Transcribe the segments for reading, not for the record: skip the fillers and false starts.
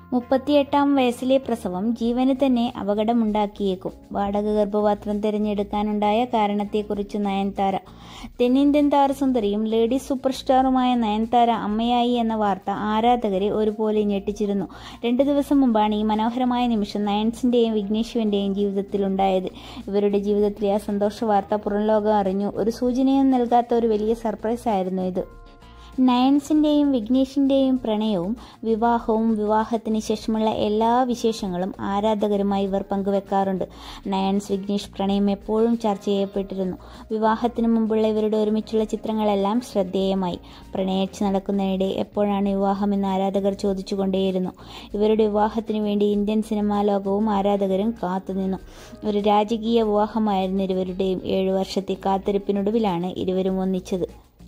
38-ാം വയസ്സിലെ പ്രസവം ജീവന് തന്നെ അപകടമുണ്ടാക്കിയേക്കും. വാടക ഗർഭപാത്രം തിരഞ്ഞെടുക്കാനുണ്ടായ കാരണത്തെക്കുറിച്ച് നയൻതാര. തെന്നിന്ത്യൻ താരസുന്ദരിയും ലേഡി സൂപ്പർ സ്റ്റാറുമായ നയൻതാര അമ്മയായി എന്ന വാർത്ത ആരാധകരെ ഒരുപോലെ ഞെട്ടിച്ചിരുന്നു. 2 ദിവസം മുമ്പാണ് ഈ മനോഹരമായ നിമിഷം നയൻസിന്റെയും വിഘ്നേഷ് ശിവന്റെയും ജീവിതത്തിലുണ്ടായത്. ഇവരുടെ ജീവിതത്തിലെ ആ സന്തോഷ വാർത്ത പുറംലോകം അറിഞ്ഞു. ഒരു സൂചനയും നൽകാത്ത ഒരു വലിയ സർപ്രൈസ് ആയിരുന്നു ഇത്. നയൻസിന്റെയും വിഘ്നേഷിന്റെയും പ്രണയവും വിവാഹവും വിവാഹത്തിന് ശേഷമുള്ള എല്ലാ വിശേഷങ്ങളും ആരാധകരുമായി ഇവർ പങ്കുവെക്കാറുണ്ട്. നയൻസ് വിഘ്നേഷ് പ്രണയം എപ്പോഴും ചർച്ച ചെയ്യപ്പെട്ടിരുന്നു. വിവാഹത്തിന് മുമ്പുള്ള ഇവരുടെ ഒരുമിച്ചുള്ള ചിത്രങ്ങളെല്ലാം ശ്രദ്ധേയമായി. പ്രണയിച്ച് നടക്കുന്നതിനിടെ എപ്പോഴാണ് വിവാഹമെന്ന് ആരാധകർ ചോദിച്ചുകൊണ്ടേയിരുന്നു. ഇവരുടെ വിവാഹത്തിനു വേണ്ടി ഇന്ത്യൻ സിനിമാ ലോകവും ആരാധകരും കാത്തുനിന്നു. ഒരു രാജകീയ വിവാഹമായിരുന്നു ഇരുവരുടെയും. 7 വർഷത്തെ കാത്തിരിപ്പിനൊടുവിലാണ് ഇരുവരും ഒന്നിച്ചത്.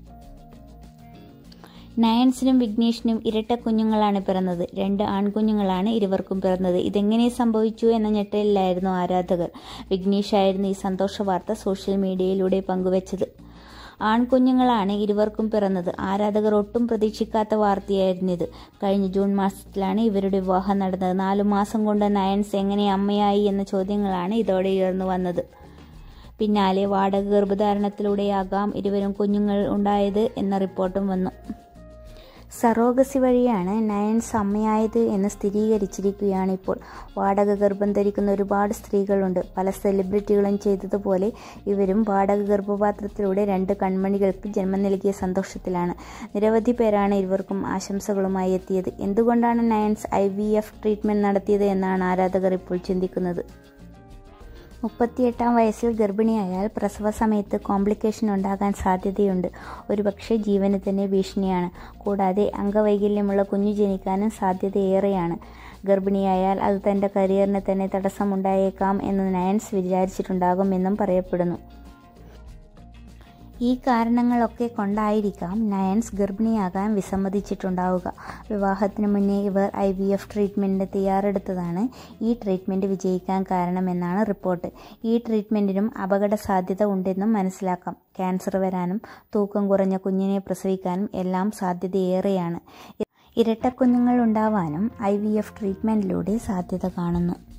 നയൻസിനും വിഘ്നേഷിനും ഇരട്ട കുഞ്ഞുങ്ങളാണ് പിറന്നത്. 2 ആൺകുഞ്ഞുങ്ങളാണ് ഇരുവർക്കും പിറന്നത്. ഇതെങ്ങനെ സംഭവിച്ചു എന്ന ഞെട്ടലിലായിരുന്നു ആരാധകർ. വിഘ്നേഷ് ആയിരുന്നു ഈ സന്തോഷ വാർത്ത സോഷ്യൽ മീഡിയയിലൂടെ പങ്കുവച്ചത്. ആൺകുഞ്ഞുങ്ങളാണ് ഇരുവർക്കും പിറന്നത്. ആരാധകർ ഒട്ടും പ്രതീക്ഷിക്കാത്ത വാർത്തയായിരുന്നിത്. കഴിഞ്ഞ ജൂൺ മാസത്തിലാണ് ഇവരുടെ വിവാഹം നടന്നത്. 4 മാസം കൊണ്ട് നയൻസ് എങ്ങനെ അമ്മയായി എന്ന ചോദ്യങ്ങളാണ് ഇതോടെ ഉയർന്നു വന്നത്. പിന്നാലെ വാടക ഗർഭധാരണത്തിലൂടെയാകാം ഇരുവരും കുഞ്ഞുങ്ങൾ ഉണ്ടായത് എന്ന റിപ്പോർട്ടും വന്നു. സറോഗസി വഴിയാണ് നയൻസ് അമ്മയായത് എന്ന് സ്ഥിരീകരിച്ചിരിക്കുകയാണ് ഇപ്പോൾ. വാടക ഗർഭം ധരിക്കുന്ന ഒരുപാട് സ്ത്രീകളുണ്ട്. പല സെലിബ്രിറ്റികളും ചെയ്തതുപോലെ ഇവരും വാടക ഗർഭപാത്രത്തിലൂടെ 2 കൺമണികൾക്ക് ജന്മം നൽകിയ സന്തോഷത്തിലാണ്. നിരവധി പേരാണ് ഇരുവർക്കും ആശംസകളുമായി എത്തിയത്. എന്തുകൊണ്ടാണ് നയൻസ് IVF ട്രീറ്റ്മെന്റ് നടത്തിയത് എന്നാണ് ആരാധകർ ഇപ്പോൾ ചിന്തിക്കുന്നത്. 38-ാം വയസ്സിൽ ഗർഭിണിയായാൽ പ്രസവ സമയത്ത് കോംപ്ലിക്കേഷൻ ഉണ്ടാകാൻ സാധ്യതയുണ്ട്. ഒരുപക്ഷെ ജീവന് തന്നെ ഭീഷണിയാണ്. കൂടാതെ അംഗവൈകല്യമുള്ള കുഞ്ഞു ജനിക്കാനും സാധ്യതയേറെയാണ്. ഗർഭിണിയായാൽ അത് തൻ്റെ കരിയറിന് തന്നെ തടസ്സമുണ്ടായേക്കാം എന്ന് നയൻസ് വിചാരിച്ചിട്ടുണ്ടാകുമെന്നും പറയപ്പെടുന്നു. ഈ കാരണങ്ങളൊക്കെ കൊണ്ടായിരിക്കാം നയൻസ് ഗർഭിണിയാകാൻ വിസമ്മതിച്ചിട്ടുണ്ടാവുക. വിവാഹത്തിന് മുന്നേ ഇവർ IVF ട്രീറ്റ്മെൻറ്റിന് തയ്യാറെടുത്തതാണ് ഈ ട്രീറ്റ്മെൻറ്റ് വിജയിക്കാൻ കാരണമെന്നാണ് റിപ്പോർട്ട്. ഈ ട്രീറ്റ്മെൻറ്റിനും അപകട സാധ്യത ഉണ്ടെന്നും മനസ്സിലാക്കാം. ക്യാൻസർ വരാനും തൂക്കം കുറഞ്ഞ കുഞ്ഞിനെ പ്രസവിക്കാനും എല്ലാം സാധ്യതയേറെയാണ്. ഇരട്ടക്കുഞ്ഞുങ്ങൾ ഉണ്ടാവാനും IVF ട്രീറ്റ്മെൻറ്റിലൂടെ സാധ്യത കാണുന്നു.